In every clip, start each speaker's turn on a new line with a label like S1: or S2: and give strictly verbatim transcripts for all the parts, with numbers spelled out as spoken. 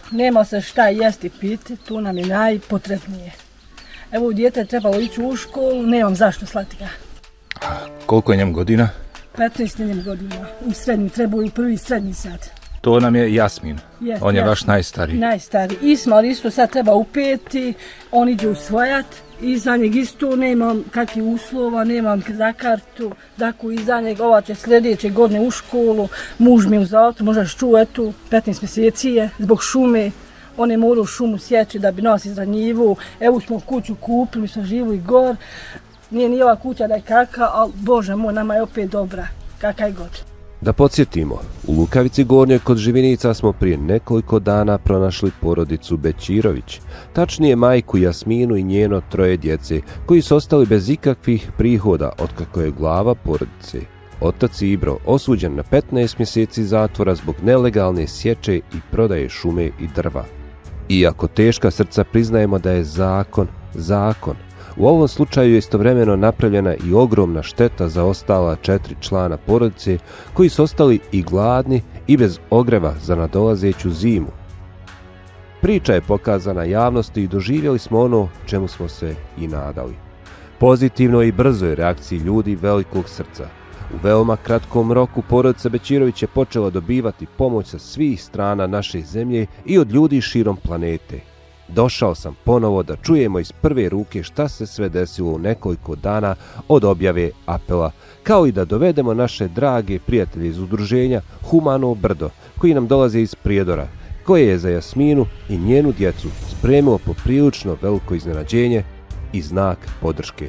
S1: nema se šta jesti piti, tu nam je najpotrebnije. Evo, dijete je trebalo ići u školu, nemam zašto slati ga.
S2: Koliko je njemu godina?
S1: petnaest je njemu godina, u srednji, trebao je u prvi srednji sad.
S2: To nam je Jasmin,
S1: Jest,
S2: on je
S1: Jasmin.
S2: vaš najstariji.
S1: Najstariji. Ismail isto sad treba upeti, on iđe usvojat, iza njeg isto nemam kakvih uslova, nemam za kartu, dakle iza njeg ova će sljedeće godine u školu, muž mi je u zatvoru, možda čuo, eto, petnaest mjeseci je, zbog šume, on je morao šumu sjeći da bi nas izranjivu, evo smo kuću kupili, mi smo živi gor, nije ni ova kuća da je kaka, ali Bože moj, nama je opet dobra, kaka je god.
S3: Da podsjetimo, u Lukavici Gornjoj kod Živinica smo prije nekoliko dana pronašli porodicu Bećirović, tačnije majku Jasminu i njeno troje djece, koji su ostali bez ikakvih prihoda otkako je glava porodice. Otac Ibro osuđen na petnaest mjeseci zatvora zbog nelegalne sječe i prodaje šume i drva. Iako teška srca priznajemo da je zakon, zakon. U ovom slučaju je istovremeno napravljena i ogromna šteta za ostala četiri člana porodice koji su ostali i gladni i bez ogreva za nadolazeću zimu. Priča je pokazana javnosti i doživjeli smo ono čemu smo se i nadali. Pozitivno i brzoj reakciji ljudi velikog srca. U veoma kratkom roku porodica Bećirović je počela dobivati pomoć sa svih strana naše zemlje i od ljudi širom planete. Došao sam ponovo da čujemo iz prve ruke šta se sve desilo u nekoliko dana od objave apela, kao i da dovedemo naše drage prijatelje iz udruženja Humano brdo, koji nam dolaze iz Prijedora, koje je za Jasminu i njenu djecu spremilo poprilično veliko iznenađenje i znak podrške.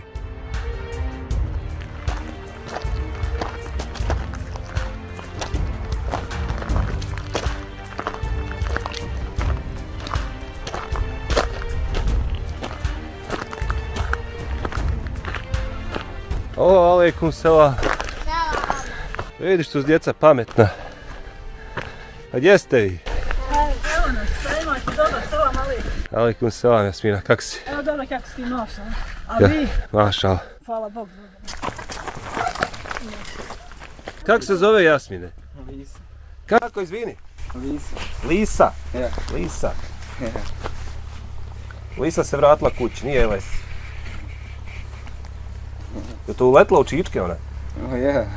S4: O, alejkum selam. Vidiš tu djeca pametna. A gdje ste vi?
S1: Evo nas, šta imate, dobro, selam alejkum.
S4: Alejkum selam, Jasmina, kako si?
S1: Evo dobro, kako si ti mašala? A
S4: Ja,
S1: vi?
S4: mašala.
S1: Hvala Bogu.
S4: Kako se zove Jasmine?
S5: Lisa.
S4: Kako, izvini?
S5: Lisa.
S4: Lisa.
S5: Ja.
S4: Lisa. Lisa se vratila kući, nije Les. Je to uletla u čičke ona?
S5: O ja.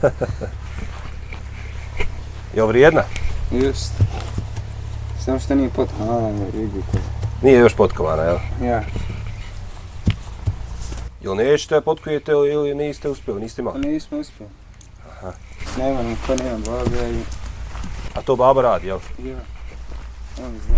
S4: Je li vrijedna?
S5: Just. Samo što nije potkovana, vidite.
S4: Nije još potkovana, jel?
S5: Ja.
S4: Jel nećete potkujete ili niste uspjeli, niste
S5: Pa
S4: imali?
S5: nismo uspjeli.
S4: Aha.
S5: Nema nam ko nema baga i...
S4: A to baba radi, jel?
S5: Ja. On zna.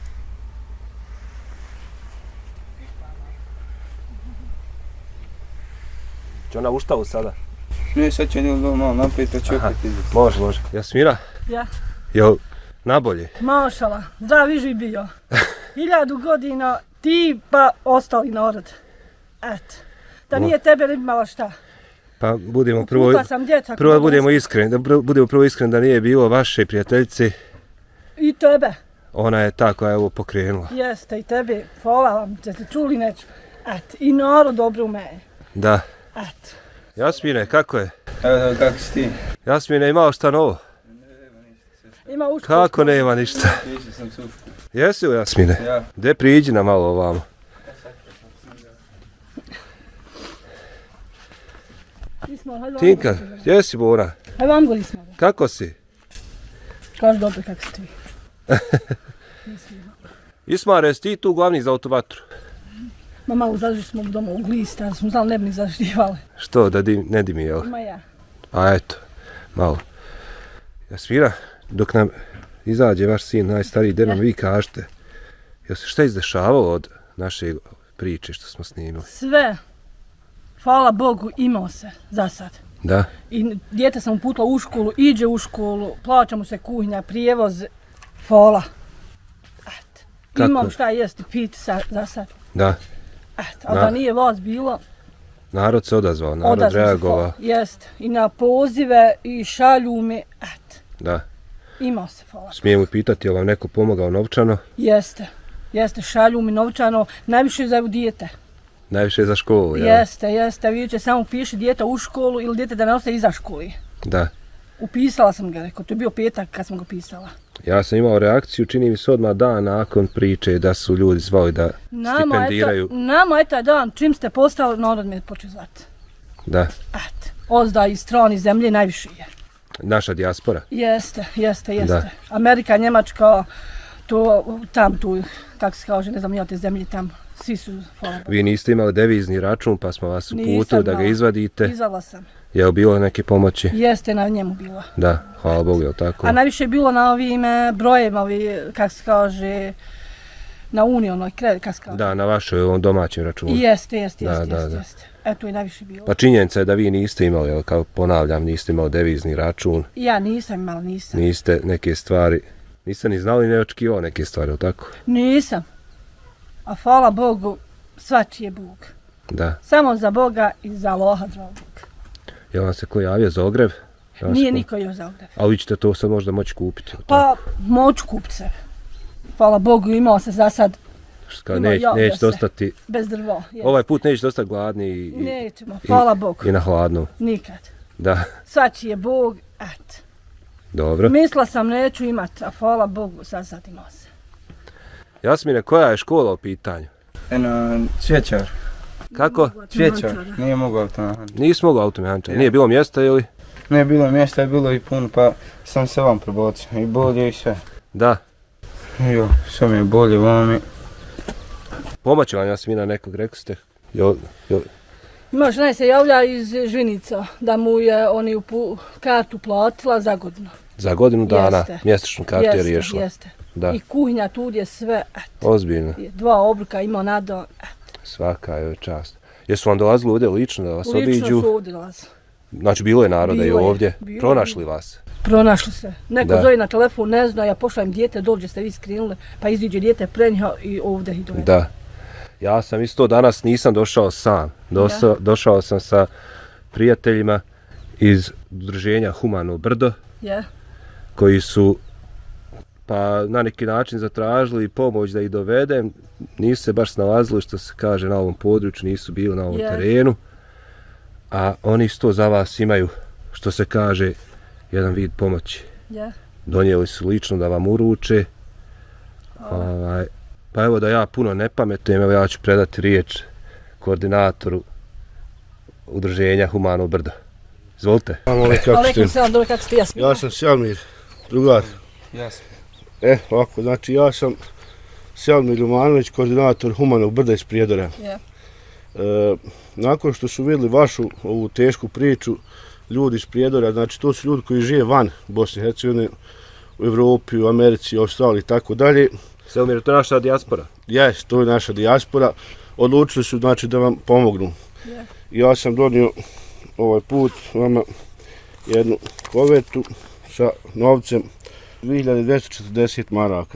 S4: Će ona u štalu sada?
S5: Ne, sad će njel malo naprijed, pa će
S4: Aha.
S5: opet izaći.
S4: Može, može. Jasmina,
S1: Ja,
S4: jel nabolje?
S1: mašala, zdrav i živ bio. Hiljadu godina ti pa ostali narod. Eto. Da nije tebe ne bi imala šta.
S4: Pa budemo prvo,
S1: Kupa sam djeca.
S4: prvo
S1: kupa
S4: budemo
S1: sam-
S4: iskreni, da pr- budemo prvo iskreni da nije bilo vaše prijateljice,
S1: I tebe.
S4: ona je ta koja je ovo pokrenula.
S1: Jeste, i tebe. Hvala vam, da ste čuli neću. Eto, i narod dobro u mene.
S4: Da.
S1: Eto.
S4: Jasmine, kako je?
S5: Evo da, kako si ti?
S4: Jasmine, imao šta novo?
S1: Ima uško.
S4: Kako nema ništa?
S5: Piše sam sušku.
S4: Jesi li, Jasmine?
S5: Ja.
S4: Gde priđi na malo ovamo?
S1: Ismo, hajde vam
S4: Tinka,
S1: gori.
S4: gdje si Bora?
S1: Hajde vam gori smo.
S4: Kako si?
S1: Kaži dobro kako ste vi.
S4: Ismare, jesi ti tu glavni za autovatru?
S1: Ma malo zašli smo doma u glista, ali smo znali ne bi ni zaštivali.
S4: Što, da dim, ne dimi, jel?
S1: Ma ja.
S4: A eto, malo. Jasmina, dok nam izađe vaš sin najstariji, gdje nam vi kažete, jel se šta izdešavalo od naše priče što smo snimili?
S1: Sve, hvala Bogu, imao se za sad.
S4: Da?
S1: I dijete sam uputila u školu, iđe u školu, plaća mu se kuhinja, prijevoz, hvala. Eto.
S4: Kako?
S1: Imam šta jesti, piti sa, za sad.
S4: Da.
S1: Eto, ali
S4: Da.
S1: da nije vas bilo,
S4: Narod se odazvao, narod
S1: odazvao se,
S4: reagovao.
S1: jeste. I na pozive, i šalju me, eto.
S4: Da.
S1: Imao se, hvala.
S4: Smijemo pitati, je li vam neko pomogao novčano?
S1: Jeste, jeste, šalju mi novčano, najviše za dijete.
S4: Najviše za školu, jel?
S1: Jeste, jeste, vi će samo piši dijete u školu ili dijete da ne ostaje iza školi.
S4: Da.
S1: Upisala sam ga, rekao, to je bio petak kad sam ga pisala.
S4: Ja sam imao reakciju, čini mi se odmah dan nakon priče da su ljudi zvali da
S1: nama
S4: stipendiraju.
S1: Je ta, nama je taj dan, čim ste postali, narod me počeo zvati.
S4: Da.
S1: Eto, ozda iz strani zemlje najviše je.
S4: Naša dijaspora.
S1: Jeste, jeste, jeste.
S4: Da.
S1: Amerika, Njemačka, to, tam tu, kako se kaže, ne znam, ja te zemlje tam, svi su, hvala Bogu.
S4: Vi niste imali devizni račun, pa smo vas uputili da ga izvadite.
S1: Izvala sam.
S4: Je li bilo neke pomoći?
S1: Jeste, na njemu bilo.
S4: Da, hvala Bogu, je li tako?
S1: A najviše je bilo na ovim brojima, ovi, kako se kaže, na unionoj kredit, kako se kaže.
S4: Da, na vašoj ovom domaćem računu.
S1: Jeste, jeste,
S4: Da,
S1: jeste,
S4: da,
S1: jeste,
S4: da.
S1: jeste. Eto i najviše bilo.
S4: Pa činjenica je da vi niste imali, jel, kao ponavljam, niste imali devizni račun,
S1: Ja nisam imala, nisam.
S4: niste neke stvari, niste ni znali, ne očekivao neke stvari, jel tako?
S1: Nisam. A hvala Bogu, svačiji je Bog.
S4: Da.
S1: Samo za Boga i za Allaha drugog.
S4: Je vam se ko javio za ogrev? Ja vas
S1: Nije
S4: ko-
S1: niko još za ogrev.
S4: Ali vi ćete to sad možda moći kupiti, jel
S1: Pa,
S4: tako?
S1: moću kupiti se. Hvala Bogu, imao se za sad
S4: Kao
S1: ima,
S4: neć,
S1: javio
S4: nećete
S1: se.
S4: ostati,
S1: bez drvo. Jest.
S4: ovaj put nećete ostati gladni i, i,
S1: Nećemo, hvala Bogu.
S4: i na hladnu.
S1: Nikad.
S4: Da,
S1: Svačiji je Bog, et.
S4: dobro.
S1: Mislila sam neću imat, a hvala Bogu, sad sad imao se.
S4: Jasmine, koja je škola u pitanju?
S5: Eno, cvjećar.
S4: Kako?
S5: Cvjećar. Nije mogao to.
S4: Nisi mogao automehančar,
S5: Ja.
S4: nije bilo mjesta ili?
S5: Ne bilo mjesta, je bilo i puno, pa sam se vam prebacio. I bolje i sve.
S4: Da.
S5: Jo, sve mi je bolje vami.
S4: Pomoći vam Jasmina nekog, rekli ste? Jo, jo,
S1: Imaš naj se javlja iz Žvinica, da mu je oni upu, kartu platila za godinu.
S4: za godinu dana
S1: Jeste.
S4: mjesečnu kartu je
S1: Jeste,
S4: riješila.
S1: jeste.
S4: Da,
S1: I kuhinja tu je sve, et.
S4: ozbiljno,
S1: Dva obroka imao nado, et.
S4: svaka je čast. Jesu vam dolazili ovdje lično da vas
S1: Lično
S4: obiđu?
S1: su ovdje dolaze.
S4: Znači bilo je naroda i
S1: Bilo je,
S4: ovdje.
S1: bilo
S4: Pronašli
S1: je.
S4: vas?
S1: Pronašli se. Neko
S4: Da.
S1: zove na telefon, ne zna, ja pošaljem dijete, dođe ste vi skrinuli, pa iziđe dijete prenja i ovdje i dovede.
S4: Da. Ja sam isto danas nisam došao sam. Došao, došao sam sa prijateljima iz udruženja Humano Brdo,
S1: Je,
S4: koji su pa na neki način zatražili pomoć da ih dovedem. Nisu se baš snalazili, što se kaže, na ovom području, nisu bili na ovom
S1: Je.
S4: terenu. A oni isto za vas imaju, što se kaže, jedan vid pomoći.
S1: je.
S4: Donijeli su lično da vam uruče. Ovaj, pa evo da ja puno ne pametujem, evo ja ću predati riječ koordinatoru udruženja Humano Brdo. Izvolite.
S6: Ali kako
S1: Alekum
S6: ste?
S1: selam, dobro, kako ste Jasmina?
S6: Ja sam Sjamir, drugar.
S5: Jasno.
S6: E, ovako, znači ja sam Sjamir Ljumanović, koordinator Humanog Brda iz Prijedora.
S1: Je.
S6: E, nakon što su vidjeli vašu ovu tešku priču, ljudi iz Prijedora, znači to su ljudi koji žive van Bosne i Hercegovine, u Evropi, u Americi, u Australiji i tako dalje.
S4: Selmir, to je naša dijaspora.
S6: Jes, to je naša dijaspora. Odlučili su znači da vam pomognu.
S1: Je.
S6: Ja sam donio ovaj put vama jednu kovertu sa novcem dvije hiljade dvjesto četrdeset maraka.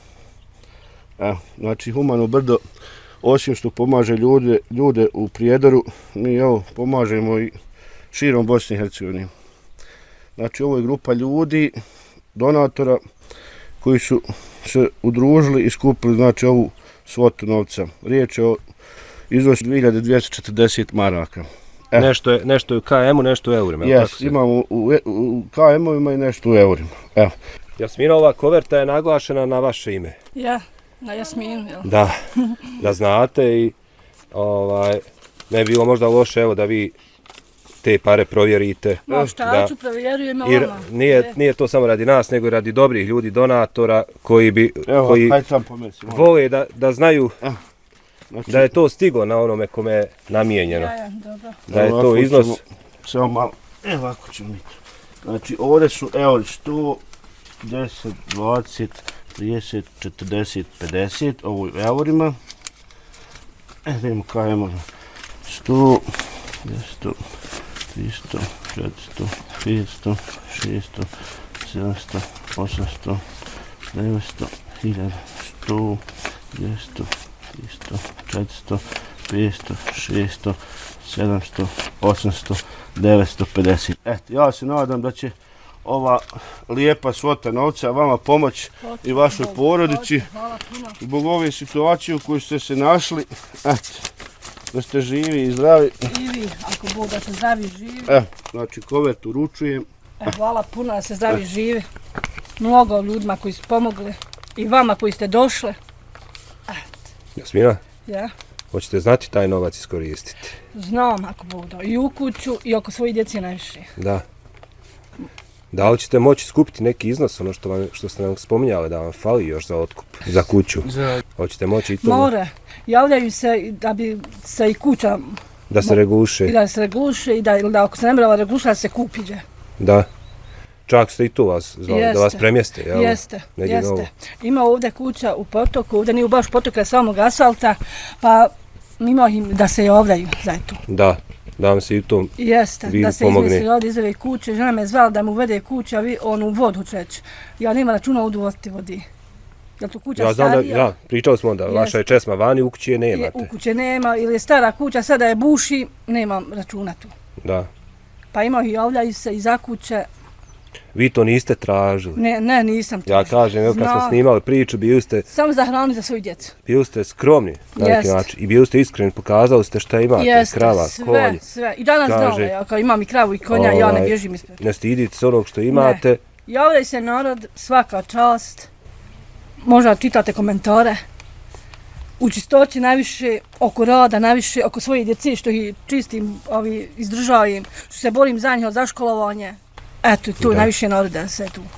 S6: Evo, znači Humano Brdo, osim što pomaže ljude, ljude u Prijedoru, mi evo pomažemo i širom Bosne i Hercegovine. Znači ovo je grupa ljudi, donatora, koji su se udružili i skupili znači ovu svotu novca. Riječ je o iznosu dvije hiljade dvjesto četrdeset maraka. E.
S4: Nešto je, nešto je u K M-u, nešto u eurima. jel
S6: Jes,
S4: tako se-
S6: imamo u, e- u K M-ovima i nešto u eurima. Evo.
S4: Jasmina, ova koverta je naglašena na vaše ime.
S1: Je, na Jasminu, jel?
S4: Da, da znate i ovaj, ne bi bilo možda loše evo da vi te pare provjerite.
S1: Ma šta
S4: Da.
S1: ću, provjerujem
S4: Jer
S1: vama.
S4: nije,
S1: Je.
S4: nije to samo radi nas, nego i radi dobrih ljudi, donatora, koji bi,
S6: Evo,
S4: koji
S6: hajde sam pomesi.
S4: vole da, da znaju
S6: Znači,
S4: da je to stiglo na onome kome je namijenjeno.
S1: Ja, ja, dobro.
S4: Da je to
S6: ovako
S4: iznos,
S6: ćemo- Samo malo, evo ovako ćemo mi to. Znači ovdje su euri sto, deset, dvadeset, trideset, četrdeset, pedeset, ovo je u eurima. E, da imamo K M-ova. sto, dvjesto, tristo, četiristo, petsto, šesto, sedamsto, osamsto, devetsto, hiljadu, sto, dvjesto, tristo, četiristo, petsto, šesto, sedamsto, osamsto, devetsto pedeset. Eto, ja se nadam da će ova lijepa svota novca vama pomoći i vašoj porodici
S1: Hvala puno.
S6: zbog ove situacije u kojoj ste se našli. Eto, da ste živi i zdravi.
S1: I vi, ako Bog da se zdravi živi.
S6: Evo, znači kovert uručujem.
S1: E, hvala puno da se zdravi živi. mnogo ljudima koji su pomogli i vama koji ste došli.
S4: Jasmina,
S1: Ja,
S4: hoćete znati taj novac iskoristiti?
S1: znam ako budu. I u kuću i oko svojih djeci najviše.
S4: Da. Da li ćete moći skupiti neki iznos, ono što, vam, što ste nam spominjali da vam fali još za otkup, za kuću?
S6: Za...
S4: Hoćete moći i to?
S1: More, javljaju se da bi se i kuća...
S4: Da se regulše?
S1: I da se regulše i da, da ako se ne mrava regulša da se kupiđe.
S4: Da. Čak ste i tu vas zvali,
S1: Jeste.
S4: da vas premjeste, jel?
S1: Jeste,
S4: Negdje
S1: jeste.
S4: novo.
S1: Ima ovdje kuća u potoku, ovdje nije baš potok, je samog asfalta, pa ima im da se javljaju za to.
S4: Da, da vam se i u tom
S1: Jeste,
S4: vidu
S1: da se
S4: pomogne.
S1: izmisli ovdje izvede kuće, žena me zvala da mu uvede kuća, vi onu vodu čeć. Ja nema računa ovdje uvoziti vodi. Jel to kuća
S4: Ja znam da,
S1: starija?
S4: ja, pričali smo da
S1: Jeste.
S4: vaša je česma vani, u kući je
S1: Je,
S4: nemate.
S1: u kuće nema, ili je stara kuća, sada je buši, nemam računa tu.
S4: Da.
S1: Pa ima i javljaju se i za kuće.
S4: Vi to niste tražili.
S1: Ne, ne, nisam to.
S4: Ja kažem, evo kad smo
S1: Znam.
S4: snimali priču, bili ste,
S1: Samo za hranu za svoju djecu.
S4: bili ste skromni na neki
S1: Jeste.
S4: način i bili ste iskreni, pokazali ste šta imate,
S1: Jeste,
S4: krava,
S1: sve,
S4: konj.
S1: sve. I danas
S4: Kaže,
S1: dole, ja, kao imam i kravu i konja, ja ne
S4: ovaj,
S1: bježim ispred.
S4: Ne stidite se onog što imate.
S1: Javljaju se narod, svaka čast. Možda čitate komentare. U čistoći najviše, oko rada, najviše oko svoje djece, što ih čistim, ovi, izdržavim, što se borim za njih, za školovanje. Eto, tu
S4: Da.
S1: najviše naroda se tu.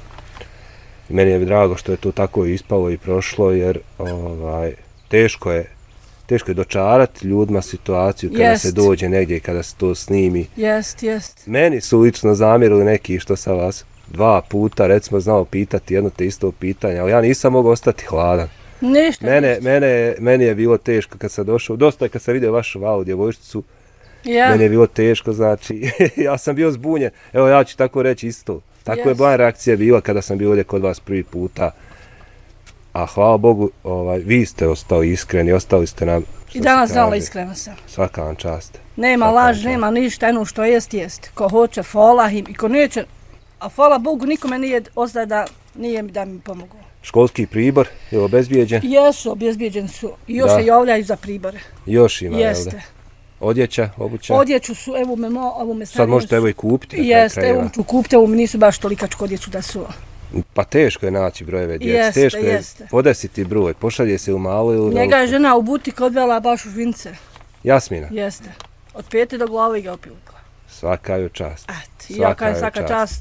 S4: Meni je drago što je to tako ispalo i prošlo, jer ovaj, teško je teško je dočarati ljudima situaciju kada
S1: Jest.
S4: se dođe negdje i kada se to snimi.
S1: Jest, jest.
S4: Meni su lično zamjerili neki što sam vas dva puta recimo znao pitati jedno te isto pitanje, ali ja nisam mogao ostati hladan.
S1: Ništa,
S4: Mene,
S1: ništa.
S4: mene, meni je bilo teško kad sam došao, dosta je kad sam vidio vašu malu djevojčicu,
S1: Ja.
S4: meni je bilo teško, znači, ja sam bio zbunjen, evo ja ću tako reći isto. Tako je
S1: Yes.
S4: moja reakcija bila kada sam bio ovdje kod vas prvi puta. A hvala Bogu, ovaj, vi ste ostali iskreni, ostali ste nam, što
S1: I danas
S4: se
S1: znala
S4: kaže,
S1: iskreno sam.
S4: svaka vam čast.
S1: Nema
S4: Svaka
S1: laž,
S4: čast.
S1: nema ništa, jedno što jest, jest. Ko hoće, hvala im i ko neće, a hvala Bogu nikome nije ostao da nije mi da mi pomogu.
S4: Školski pribor je obezbijeđen,
S1: Jesu, obezbijeđeni su i još
S4: Da.
S1: se javljaju za pribore.
S4: još ima, jel da?
S1: Jeste.
S4: Odjeća, obuća,
S1: Odjeću su, evo me mo, ovo me
S4: sad možete evo i kupiti na kraju
S1: Jeste, evo
S4: krajeva.
S1: ću kupiti, evo mi nisu baš tolikačku odjeću da su.
S4: Pa teško je naći brojeve djece,
S1: Jeste,
S4: teško je
S1: jeste.
S4: podesiti broj, pošalje se u malo ili
S1: Njega je
S4: veliko.
S1: žena u butik odvela baš u Žvince.
S4: Jasmina,
S1: Jeste. Od pete do glave ga opilkla.
S4: svaka joj čast.
S1: Eto, i ja
S4: Svaka
S1: kažem
S4: joj
S1: svaka
S4: čast.
S1: čast,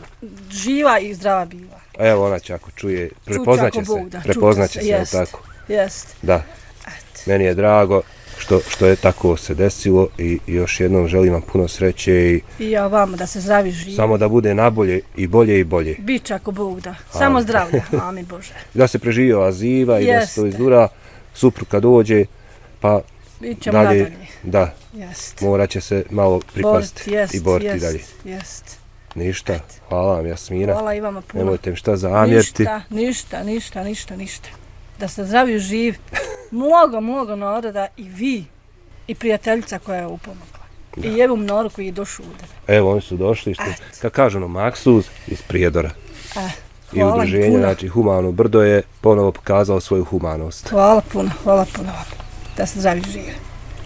S1: živa i zdrava biva.
S4: Evo ona će ako čuje, prepoznaće
S1: ako
S4: se,
S1: Bog da,
S4: prepoznaće
S1: čuće
S4: se,
S1: se,
S4: jel
S1: jest.
S4: tako?
S1: Jest.
S4: Da,
S1: Eto.
S4: meni je drago što, što je tako se desilo i i još jednom želim vam puno sreće i
S1: I ja vama da se zdravi živi.
S4: samo da bude nabolje i bolje i bolje.
S1: Biće ako Bog da. Samo
S4: Amin.
S1: zdravlja, amin Bože.
S4: Da se preživi ova ziva i da se
S1: Jeste.
S4: to izdura, supruga dođe, pa
S1: Bićemo
S4: dalje,
S1: nadalje.
S4: da,
S1: Jest.
S4: morat će se malo pripaziti
S1: Borit, jest,
S4: i boriti
S1: jest,
S4: dalje.
S1: Jest.
S4: Ništa, hvala vam Jasmina,
S1: Hvala i vama puno.
S4: nemojte mi šta zamjeriti.
S1: Ništa, ništa, ništa, ništa, ništa. Da ste zdravi i živ. Mnogo, mnogo naroda i vi i prijateljica koja je upomogla. I evo mnogo koji je došao ovdje.
S4: Evo oni su došli, što,
S1: Eto.
S4: kad kažu ono, Maksuz iz Prijedora
S1: Eh,
S4: i
S1: hvala im
S4: udruženje,
S1: puno.
S4: znači Humano Brdo je ponovo pokazao svoju humanost.
S1: Hvala puno, hvala puno vam. Da ste zdravi i živi.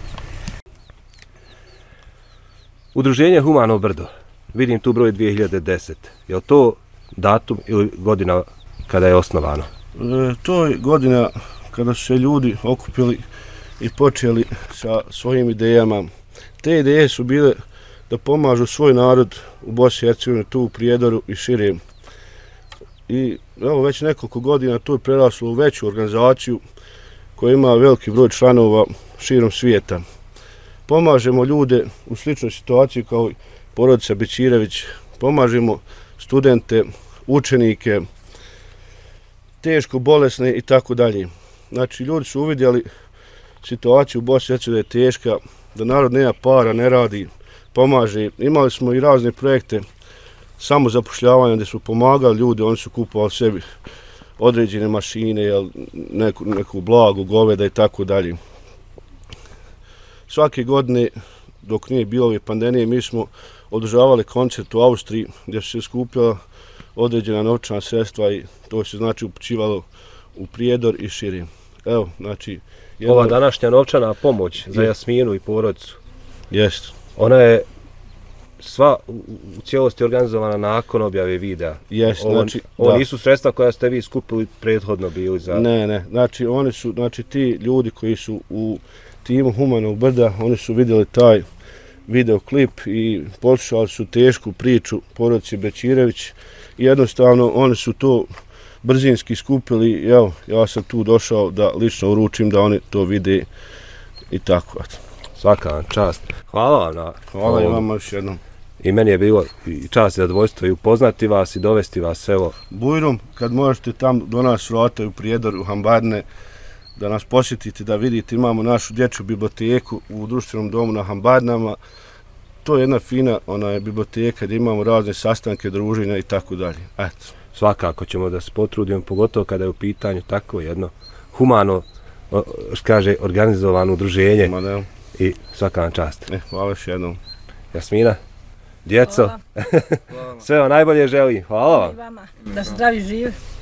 S4: Udruženje Humano Brdo, vidim tu broj dvije hiljade desete. Je li to datum ili godina kada je osnovano?
S6: E, to je godina kada su se ljudi okupili i počeli sa svojim idejama. Te ideje su bile da pomažu svoj narod u Bosni i Hercegovini, tu u Prijedoru i šire. I evo već nekoliko godina to je preraslo u veću organizaciju koja ima veliki broj članova širom svijeta. Pomažemo ljude u sličnoj situaciji kao i porodica Bećirević, pomažemo studente, učenike, teško bolesne i tako dalje. Znači, ljudi su uvidjeli situaciju u Bosni i Hercegovini da je teška, da narod nema para, ne radi, pomaže. Imali smo i razne projekte samozapošljavanja gdje su pomagali ljudi, oni su kupovali sebi određene mašine, jel, neku, neku blagu, goveda i tako dalje. Svake godine, dok nije bilo ove pandemije, mi smo održavali koncert u Austriji gdje su se skupljala određena novčana sredstva i to se znači upućivalo u Prijedor i šire. Evo, znači... Jedno...
S4: Ova današnja novčana pomoć za
S6: Je.
S4: Jasminu i porodicu,
S6: Jest.
S4: ona je sva u, u cijelosti organizovana nakon objave videa.
S6: Jes,
S4: ovo,
S6: znači,
S4: ovo
S6: da.
S4: nisu sredstva koja ste vi skupili prethodno bili za...
S6: Ne, ne, znači oni su, znači ti ljudi koji su u timu Humanog brda, oni su vidjeli taj videoklip i poslušali su tešku priču porodice Bećirević i jednostavno oni su to brzinski skupili i evo, ja sam tu došao da lično uručim da oni to vide i tako.
S4: Svaka vam čast. Hvala vam na...
S6: Hvala i vama još jednom.
S4: I meni je bilo i čast i zadovoljstvo i upoznati vas i dovesti vas evo.
S6: Bujrom, kad možete tam do nas vrata u Prijedoru, u Hambarne, da nas posjetite, da vidite, imamo našu dječju biblioteku u društvenom domu na Hambarnama. To je jedna fina ona, biblioteka gdje imamo razne sastanke, druženja i tako dalje. Eto.
S4: Svakako ćemo da se potrudimo, pogotovo kada je u pitanju tako jedno humano, što kaže, organizovano udruženje.
S6: Ma ne.
S4: I svaka vam čast.
S6: E, hvala još jednom.
S4: Jasmina, djeco, sve vam najbolje želim. Hvala vam.
S1: Da zdravi živi.